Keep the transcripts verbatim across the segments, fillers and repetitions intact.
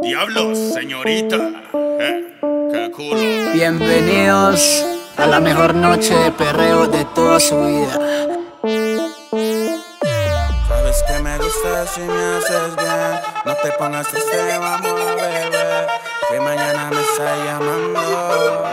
Diablos, señorita, eh, qué culo. Bienvenidos a la mejor noche de perreo de toda su vida. Sabes que me gusta si me haces bien. No te pongas triste, vamos, bebé, que mañana me está llamando.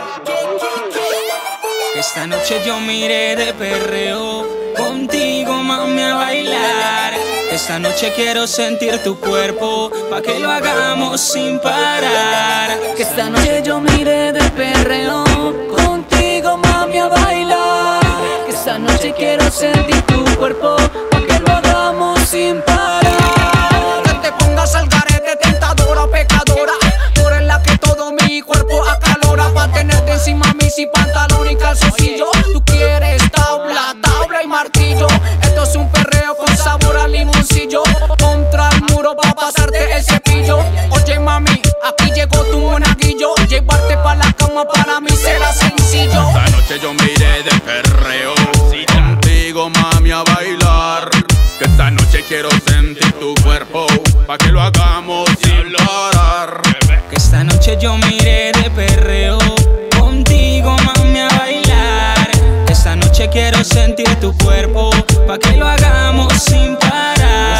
Esta noche yo me iré de perreo contigo, mami, a bailar. Esta noche quiero sentir tu cuerpo, pa' que lo hagamos sin parar. Que esta noche yo me iré de perreo contigo, mami, a bailar. Que esta noche quiero sentir tu cuerpo, pa' que lo hagamos sin parar. Que te pongas al garete, tentadora, pecadora. Tú eres la que todo mi cuerpo acalora, pa' tenerte encima mí sin pantalón y calzoncillo. Tú quieres tabla, tabla y martillo. Esto es un perreo con sabor a limoncillo. Contra el muro va a pasarte el cepillo. Oye mami, aquí llegó tu monaguillo. Llevarte pa' la cama para mí será sencillo. Esta noche yo me iré de perreo contigo, mami, a bailar. Que esta noche quiero sentir tu cuerpo, pa' que lo hagamos sin parar. Que esta noche yo me iré de perreo contigo, mami, a bailar. Que esta noche quiero sentir tu cuerpo, pa' que lo hagamos sin parar.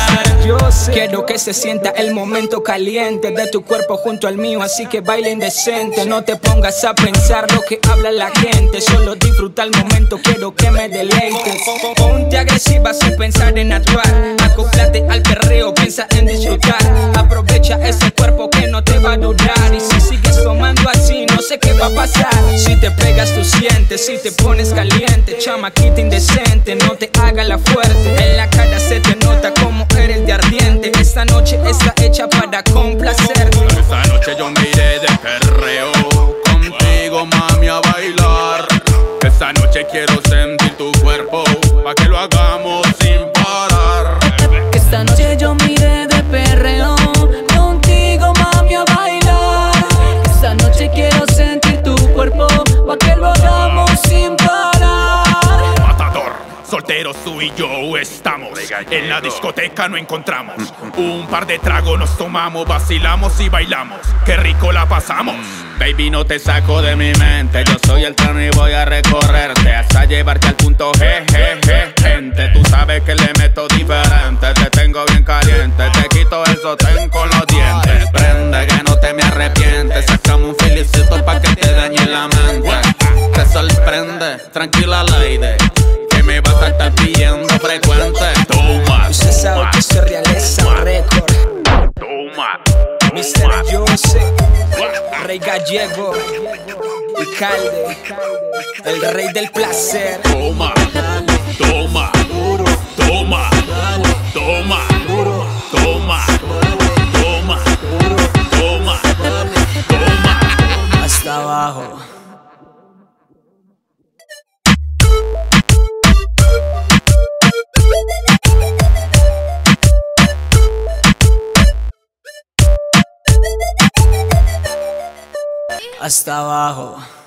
Quiero que se sienta el momento caliente de tu cuerpo junto al mío, así que baila indecente. No te pongas a pensar lo que habla la gente, solo disfruta el momento, quiero que me deleites. Ponte agresiva sin pensar en actuar, acóplate al perreo, piensa en disfrutar. Aprovecha ese cuerpo que no te va a durar, y si sigues tomando así no sé qué va a pasar. Si te pegas tú sientes, si te pones caliente, chamaquita indecente, no te hagas la fuerte. En la cara se te nota como eres de ardiente. Esta noche está hecha para complacer. Esta noche yo me iré de perreo contigo, mami, a bailar. Esta noche quiero sentir tu cuerpo, pa' que lo hagamos sin parar. Que esta noche yo me iré de perreo contigo, mami, a bailar. Que esta noche quiero sentir tu cuerpo, pa' que lo hagamos sin parar. Matador, solteros tú y yo estamos. En la discoteca no encontramos. Un par de tragos nos tomamos, vacilamos y bailamos. Qué rico la pasamos. Baby, no te saco de mi mente. Yo soy el tren y voy a recorrerte hasta llevarte al punto G, G, G, gente. Tú sabes que le meto diferente. Te tengo bien caliente, te quito el sostén con los dientes. Prende que no te me arrepientes. Sacamos un felicito pa' que te dañe la mente. Te sorprende, tranquila lady, que me vas a estar pidiendo frecuente. Toma, Usted sabe que soy realeza récord. toma, mister Jose, Rey Gallego y Calde, el rey del placer. toma, toma, toma, toma, toma, toma, toma, toma. Hasta abajo. Hasta abajo.